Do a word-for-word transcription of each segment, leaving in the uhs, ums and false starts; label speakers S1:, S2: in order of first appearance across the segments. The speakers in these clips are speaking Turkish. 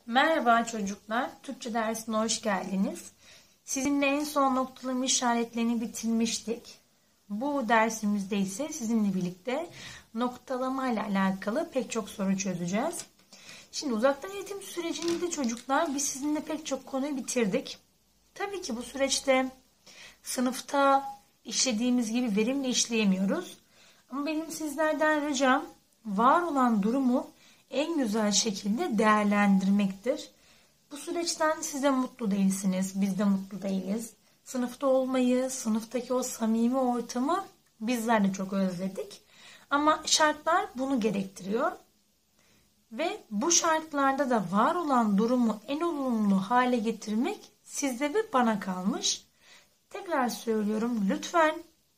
S1: Merhaba çocuklar, Türkçe dersine hoş geldiniz. Sizinle en son noktalama işaretlerini bitirmiştik. Bu dersimizde ise sizinle birlikte noktalama ile alakalı pek çok soru çözeceğiz. Şimdi uzaktan eğitim sürecinde çocuklar biz sizinle pek çok konuyu bitirdik. Tabii ki bu süreçte sınıfta işlediğimiz gibi verimli işleyemiyoruz. Ama benim sizlerden ricam var olan durumu en güzel şekilde değerlendirmektir. Bu süreçten siz de mutlu değilsiniz, biz de mutlu değiliz. Sınıfta olmayı, sınıftaki o samimi ortamı bizler de çok özledik. Ama şartlar bunu gerektiriyor. Ve bu şartlarda da var olan durumu en olumlu hale getirmek sizde ve bana kalmış. Tekrar söylüyorum, lütfen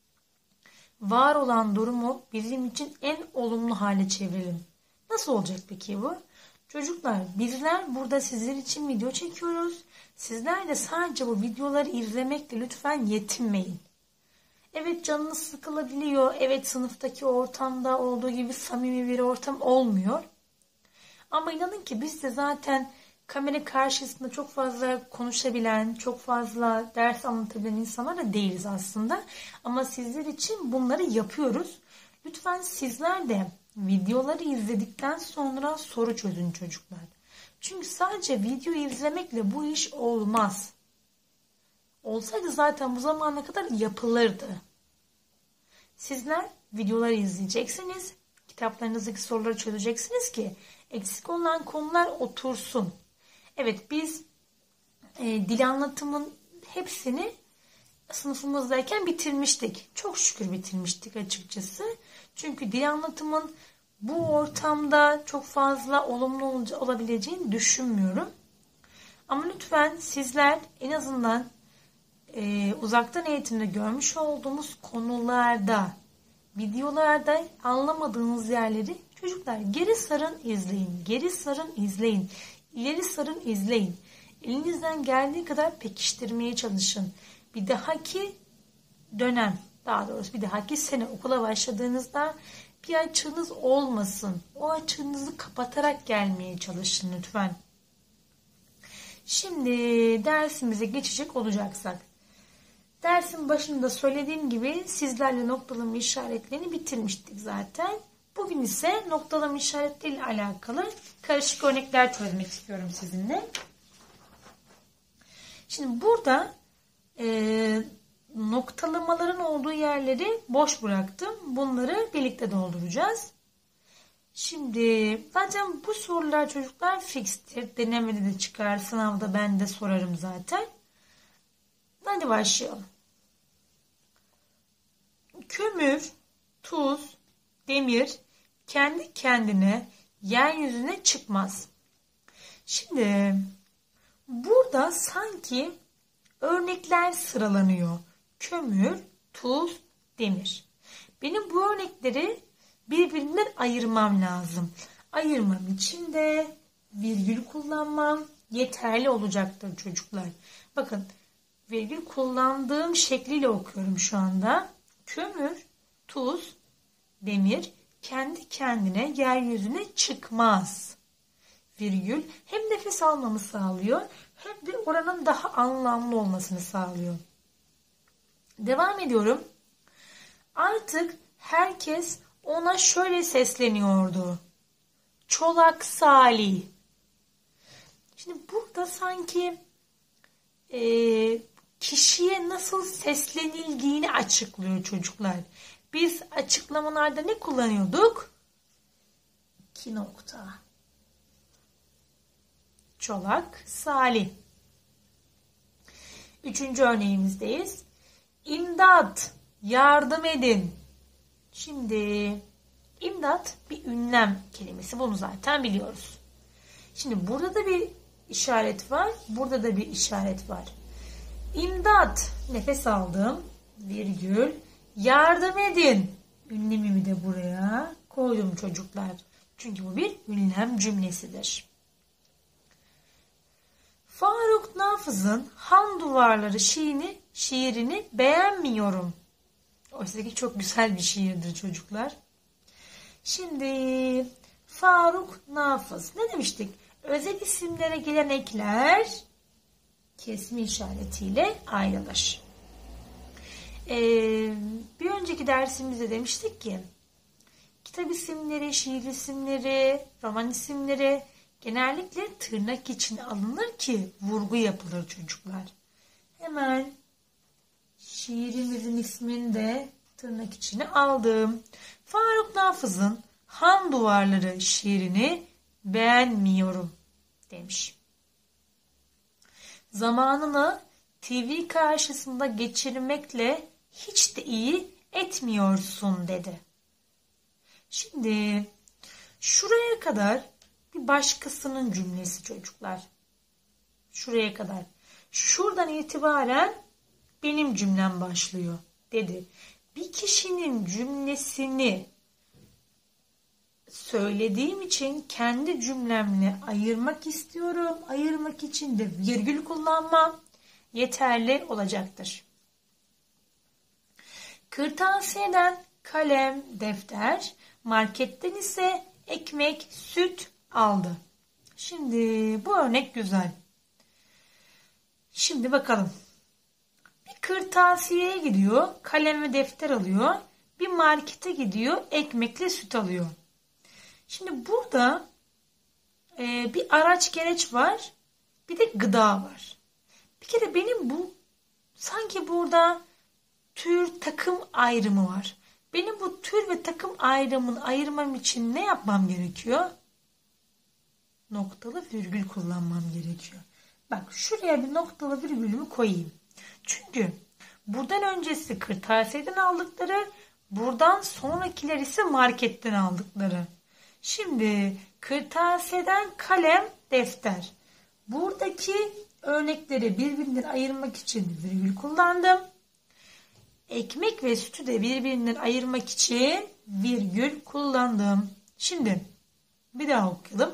S1: var olan durumu bizim için en olumlu hale çevirelim. Nasıl olacak peki bu? Çocuklar, bizler burada sizler için video çekiyoruz. Sizler de sadece bu videoları izlemekle lütfen yetinmeyin. Evet, canınız sıkılabiliyor. Evet, sınıftaki ortamda olduğu gibi samimi bir ortam olmuyor. Ama inanın ki biz de zaten kamera karşısında çok fazla konuşabilen, çok fazla ders anlatabilen insanlar da değiliz aslında. Ama sizler için bunları yapıyoruz. Lütfen sizler de videoları izledikten sonra soru çözün çocuklar. Çünkü sadece video izlemekle bu iş olmaz. Olsaydı zaten bu zamana kadar yapılırdı. Sizler videoları izleyeceksiniz. Kitaplarınızdaki soruları çözeceksiniz ki eksik olan konular otursun. Evet, biz e, dil anlatımın hepsini sınıfımızdayken bitirmiştik. Çok şükür bitirmiştik açıkçası. Çünkü dil anlatımın bu ortamda çok fazla olumlu olabileceğini düşünmüyorum. Ama lütfen sizler en azından e, uzaktan eğitimde görmüş olduğumuz konularda, videolarda anlamadığınız yerleri çocuklar geri sarın izleyin, geri sarın izleyin, ileri sarın izleyin. Elinizden geldiği kadar pekiştirmeye çalışın. Bir dahaki dönem, daha doğrusu bir dahaki sene okula başladığınızda bir açığınız olmasın. O açığınızı kapatarak gelmeye çalışın lütfen. Şimdi dersimize geçecek olacaksak. Dersin başında söylediğim gibi sizlerle noktalama işaretlerini bitirmiştik zaten. Bugün ise noktalama işaretleriyle alakalı karışık örnekler çözmek istiyorum sizinle. Şimdi burada e, noktalamaların olduğu yerleri boş bıraktım. Bunları birlikte dolduracağız. Şimdi zaten bu sorular çocuklar fikstir. Denemede de çıkar. Sınavda ben de sorarım zaten. Hadi başlayalım. Kömür, tuz, demir kendi kendine yeryüzüne çıkmaz. Şimdi burada sanki örnekler sıralanıyor. Kömür, tuz, demir. Benim bu örnekleri birbirinden ayırmam lazım. Ayırmam için de virgül kullanmam yeterli olacaktır çocuklar. Bakın, virgül kullandığım şekliyle okuyorum şu anda. Kömür, tuz, demir kendi kendine yeryüzüne çıkmaz. Virgül hem nefes almamı sağlıyor hem de oranın daha anlamlı olmasını sağlıyor. Devam ediyorum. Artık herkes ona şöyle sesleniyordu. Çolak Salih. Şimdi burada sanki e, kişiye nasıl seslenildiğini açıklıyor çocuklar. Biz açıklamalarda ne kullanıyorduk? İki nokta. Çolak Salih. Üçüncü örneğimizdeyiz. İmdat, yardım edin. Şimdi imdat bir ünlem kelimesi. Bunu zaten biliyoruz. Şimdi burada da bir işaret var. Burada da bir işaret var. İmdat, nefes aldım. Virgül. Yardım edin. Ünlemimi de buraya koydum çocuklar. Çünkü bu bir ünlem cümlesidir. Faruk Nafız'ın Han Duvarları şiirini, şiirini beğenmiyorum. Oysa ki çok güzel bir şiirdir çocuklar. Şimdi Faruk Nafız. Ne demiştik? Özel isimlere gelen ekler kesme işaretiyle ayrılır. Ee, bir önceki dersimizde demiştik ki kitap isimleri, şiir isimleri, roman isimleri genellikle tırnak içine alınır ki vurgu yapılır çocuklar. Hemen şiirimizin ismini de tırnak içine aldım. Faruk Nafız'ın Han Duvarları şiirini beğenmiyorum demiş. Zamanını T V karşısında geçirmekle hiç de iyi etmiyorsun dedi. Şimdi şuraya kadar bir başkasının cümlesi çocuklar. Şuraya kadar. Şuradan itibaren benim cümlem başlıyor dedi. Bir kişinin cümlesini söylediğim için kendi cümlemle ayırmak istiyorum. Ayırmak için de virgül kullanmam yeterli olacaktır. Kırtasiyeden kalem, defter, marketten ise ekmek, süt aldı. Şimdi bu örnek güzel. Şimdi bakalım. Bir kırtasiyeye gidiyor, kalem ve defter alıyor. Bir markete gidiyor, ekmekle süt alıyor. Şimdi burada e, bir araç gereç var, bir de gıda var. Bir kere benim bu sanki burada tür takım ayrımı var. Benim bu tür ve takım ayrımını ayırmam için ne yapmam gerekiyor? Noktalı virgül kullanmam gerekiyor. Bak şuraya bir noktalı virgülümü koyayım. Çünkü buradan öncesi kırtasiyeden aldıkları, buradan sonrakiler ise marketten aldıkları. Şimdi kırtasiyeden kalem, defter. Buradaki örnekleri birbirinden ayırmak için virgül kullandım. Ekmek ve sütü de birbirinden ayırmak için virgül kullandım. Şimdi bir daha okuyalım.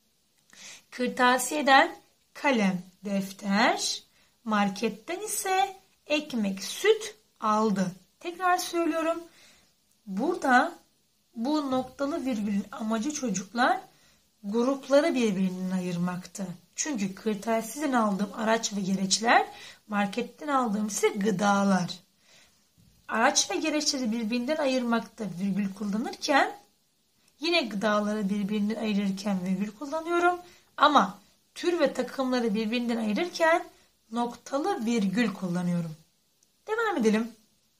S1: Kırtasiyeden kalem, defter, marketten ise ekmek, süt aldı. Tekrar söylüyorum. Burada bu noktalı virgülün amacı çocuklar grupları birbirinden ayırmaktı. Çünkü kırtasiyeden aldığım araç ve gereçler, marketten aldığım ise gıdalar. Araç ve gereçleri birbirinden ayırmakta virgül kullanırken yine gıdaları birbirinden ayırırken virgül kullanıyorum. Ama tür ve takımları birbirinden ayırırken noktalı virgül kullanıyorum. Devam edelim.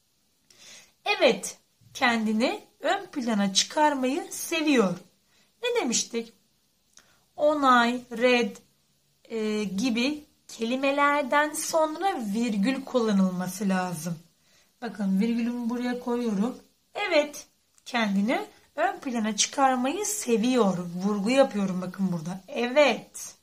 S1: Evet, kendini ön plana çıkarmayı seviyor. Ne demiştik? Onay, red e, gibi kelimelerden sonra virgül kullanılması lazım. Bakın virgülümü buraya koyuyorum. Evet, kendini ön plana çıkarmayı seviyor. Vurgu yapıyorum bakın burada. Evet.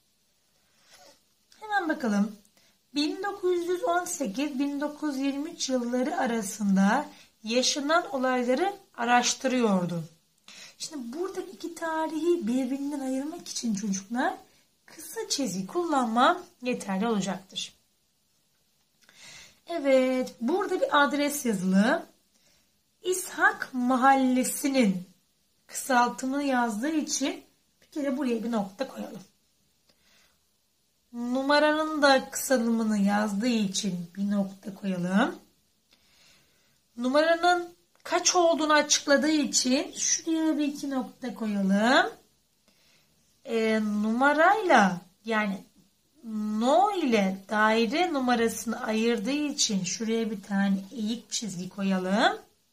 S1: Hemen bakalım. bin dokuz yüz on sekiz bin dokuz yüz yirmi üç yılları arasında yaşanan olayları araştırıyordu. Şimdi buradaki iki tarihi birbirinden ayırmak için çocuklar kısa çizgi kullanmam yeterli olacaktır. Evet, burada bir adres yazılı. İshak Mahallesi'nin kısaltımını yazdığı için bir kere buraya bir nokta koyalım. Numaranın da kısalımını yazdığı için bir nokta koyalım. Numaranın kaç olduğunu açıkladığı için şuraya bir iki nokta koyalım. E, numarayla yani no ile daire numarasını ayırdığı için şuraya bir tane eğik çizgi koyalım.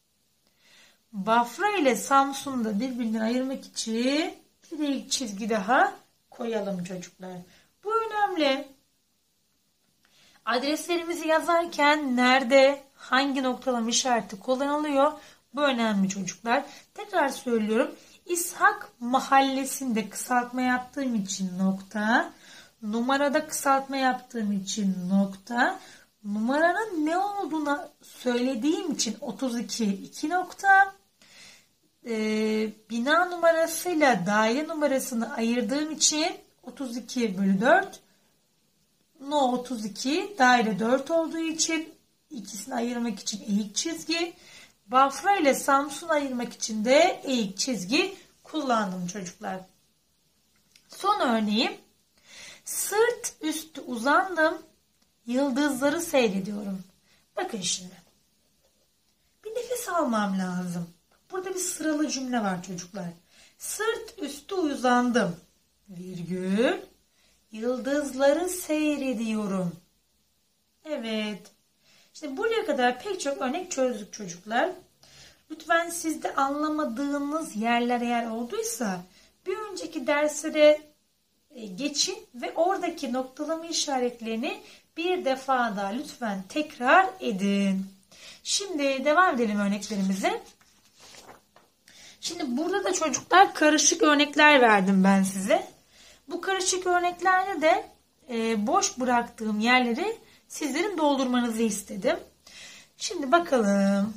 S1: Bafra ile Samsun'u da birbirinden ayırmak için bir eğik çizgi daha koyalım çocuklar. Bu önemli. Adreslerimizi yazarken nerede, hangi noktalama işareti kullanılıyor? Bu önemli çocuklar. Tekrar söylüyorum. İshak Mahallesi'nde kısaltma yaptığım için nokta. Numarada kısaltma yaptığım için nokta. Numaranın ne olduğunu söylediğim için otuz iki iki nokta. Ee, bina numarasıyla daire numarasını ayırdığım için otuz iki bölü dört. No otuz iki, daire dört olduğu için ikisini ayırmak için eğik çizgi. Bafra ile Samsun ayırmak için de eğik çizgi kullandım çocuklar. Son örneğim Sırt üstü uzandım. Yıldızları seyrediyorum. Bakın şimdi. Bir nefes almam lazım. Burada bir sıralı cümle var çocuklar. Sırt üstü uzandım. Virgül. Yıldızları seyrediyorum. Evet. Şimdi buraya kadar pek çok örnek çözdük çocuklar. Lütfen sizde anlamadığınız yerler eğer olduysa bir önceki derslere geçin ve oradaki noktalama işaretlerini bir defa daha lütfen tekrar edin. Şimdi devam edelim örneklerimize. Şimdi burada da çocuklar karışık örnekler verdim ben size. Bu karışık örneklerde de e, boş bıraktığım yerleri sizlerin doldurmanızı istedim. Şimdi bakalım.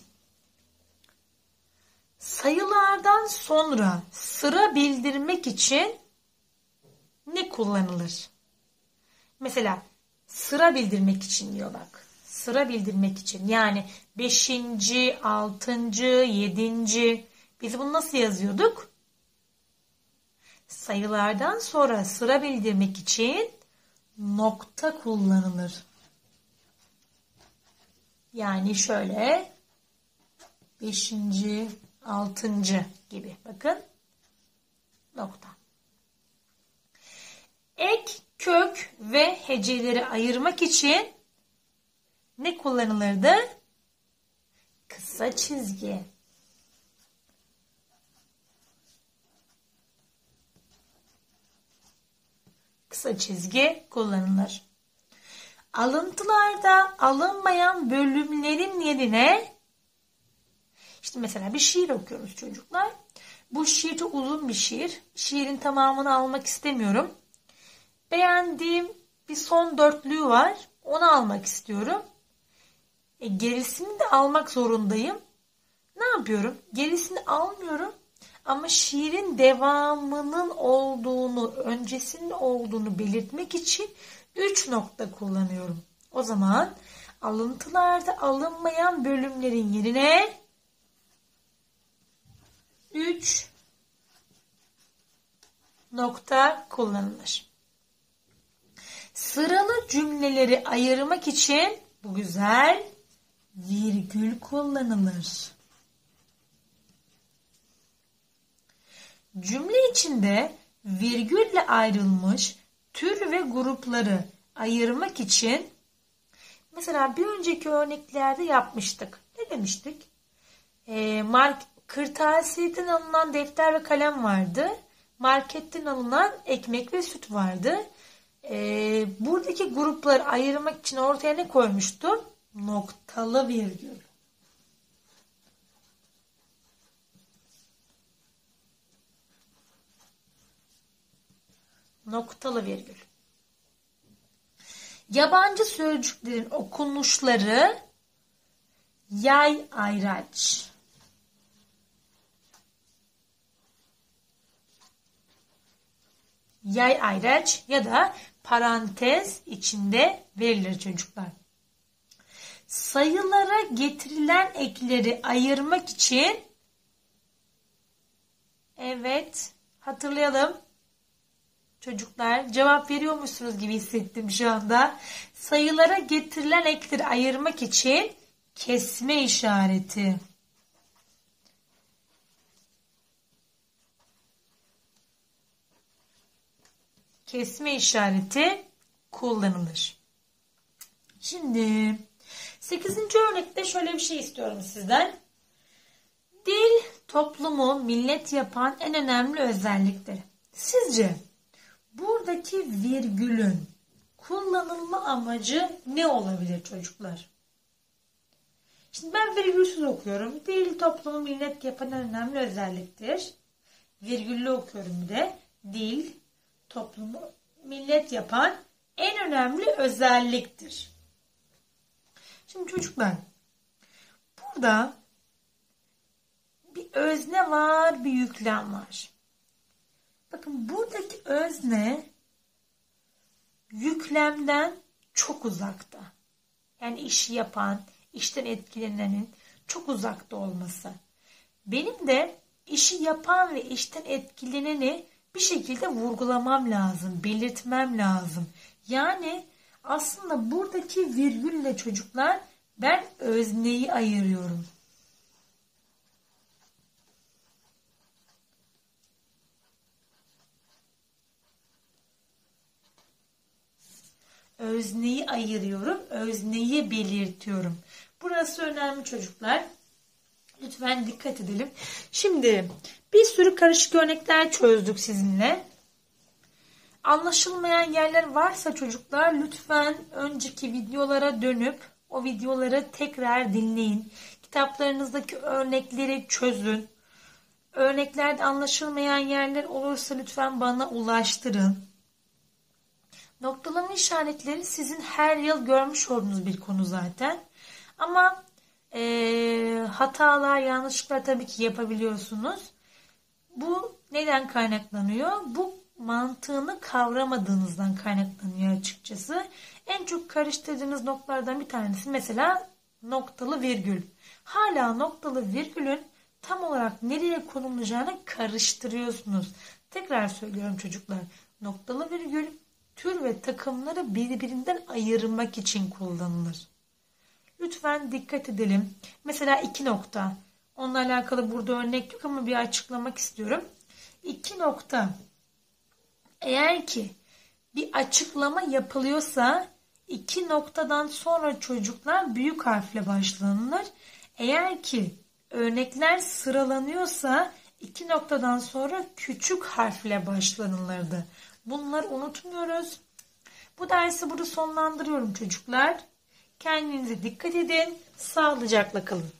S1: Sayılardan sonra sıra bildirmek için ne kullanılır? Mesela sıra bildirmek için diyor bak. Sıra bildirmek için. Yani beşinci, altıncı, yedinci. Biz bunu nasıl yazıyorduk? Sayılardan sonra sıra bildirmek için nokta kullanılır. Yani şöyle beşinci, altıncı gibi. Bakın. Nokta. Ek, kök ve heceleri ayırmak için ne kullanılırdı? Kısa çizgi. Kısa çizgi kullanılır. Alıntılarda alınmayan bölümlerin yerine işte mesela bir şiir okuyoruz çocuklar. Bu şiir çok uzun bir şiir. Şiirin tamamını almak istemiyorum. Beğendiğim bir son dörtlüğü var. Onu almak istiyorum. E, gerisini de almak zorundayım. Ne yapıyorum? Gerisini almıyorum. Ama şiirin devamının olduğunu, öncesinin olduğunu belirtmek için üç nokta kullanıyorum. O zaman alıntılarda alınmayan bölümlerin yerine üç nokta kullanılır. Sıralı cümleleri ayırmak için bu güzel virgül kullanılır. Cümle içinde virgülle ayrılmış tür ve grupları ayırmak için mesela bir önceki örneklerde yapmıştık. Ne demiştik? E, mark, kırtasiyeden alınan defter ve kalem vardı. Marketten alınan ekmek ve süt vardı. E, buradaki grupları ayırmak için ortaya ne koymuştum? Noktalı virgül. Noktalı virgül. Yabancı sözcüklerin okunuşları yay ayraç. Yay ayraç ya da parantez içinde verilir çocuklar. Sayılara getirilen ekleri ayırmak için evet hatırlayalım. Çocuklar cevap veriyormuşsunuz gibi hissettim şu anda. Sayılara getirilen ekleri ayırmak için kesme işareti. Kesme işareti kullanılır. Şimdi sekizinci örnekte şöyle bir şey istiyorum sizden. Dil toplumu millet yapan en önemli özellikleri. Sizce buradaki virgülün kullanılma amacı ne olabilir çocuklar? Şimdi ben virgülsüz okuyorum. Dil toplumu millet yapan en önemli özelliktir. Virgüllü okuyorum bir de. Dil toplumu millet yapan en önemli özelliktir. Şimdi çocuklar burada bir özne var, bir yüklem var. Bakın buradaki özne yüklemden çok uzakta. Yani işi yapan, işten etkilenenin çok uzakta olması. Benim de işi yapan ve işten etkileneni bir şekilde vurgulamam lazım, belirtmem lazım. Yani aslında buradaki virgülle çocuklar ben özneyi ayırıyorum. Özneyi ayırıyorum, özneyi belirtiyorum. Burası önemli çocuklar. Lütfen dikkat edelim. Şimdi bir sürü karışık örnekler çözdük sizinle. Anlaşılmayan yerler varsa çocuklar lütfen önceki videolara dönüp o videoları tekrar dinleyin. Kitaplarınızdaki örnekleri çözün. Örneklerde anlaşılmayan yerler olursa lütfen bana ulaştırın. Noktalama işaretleri sizin her yıl görmüş olduğunuz bir konu zaten. Ama e, hatalar, yanlışlıklar tabii ki yapabiliyorsunuz. Bu neden kaynaklanıyor? Bu mantığını kavramadığınızdan kaynaklanıyor açıkçası. En çok karıştırdığınız noktalardan bir tanesi mesela noktalı virgül. Hala noktalı virgülün tam olarak nereye konulacağını karıştırıyorsunuz. Tekrar söylüyorum çocuklar. Noktalı virgül tür ve takımları birbirinden ayırmak için kullanılır. Lütfen dikkat edelim. Mesela iki nokta. Onunla alakalı burada örnek yok ama bir açıklamak istiyorum. İki nokta. Eğer ki bir açıklama yapılıyorsa iki noktadan sonra çocuklar büyük harfle başlanılır. Eğer ki örnekler sıralanıyorsa iki noktadan sonra küçük harfle başlanılırdı. Bunları unutmuyoruz. Bu dersi burada sonlandırıyorum çocuklar. Kendinize dikkat edin. Sağlıcakla kalın.